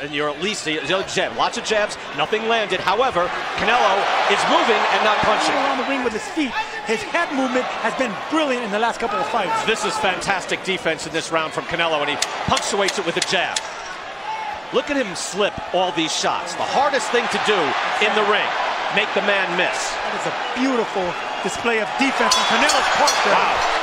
and you're at least a jab. Lots of jabs, nothing landed. However, Canelo is moving and not punching. Around the ring with his feet. His head movement has been brilliant in the last couple of fights. This is fantastic defense in this round from Canelo, and he punctuates it with a jab. Look at him slip all these shots. The hardest thing to do in the ring, make the man miss. That is a beautiful display of defense on Canelo's part there. Wow.